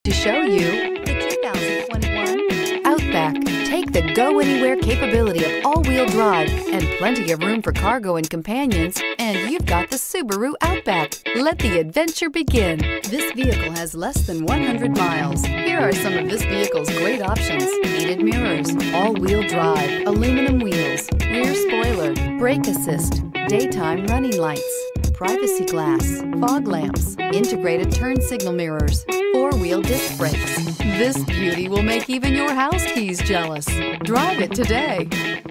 to show you the 2021 Outback. Take the go-anywhere capability of all-wheel drive and plenty of room for cargo and companions, and you've got the Subaru Outback. Let the adventure begin. This vehicle has less than 100 miles. Here are some of this vehicle's great options: heated mirrors, all-wheel drive, aluminum wheels, rear spoiler, brake assist, daytime running lights, privacy glass, fog lamps, integrated turn signal mirrors, four-wheel disc brakes. This beauty will make even your house keys jealous. Drive it today.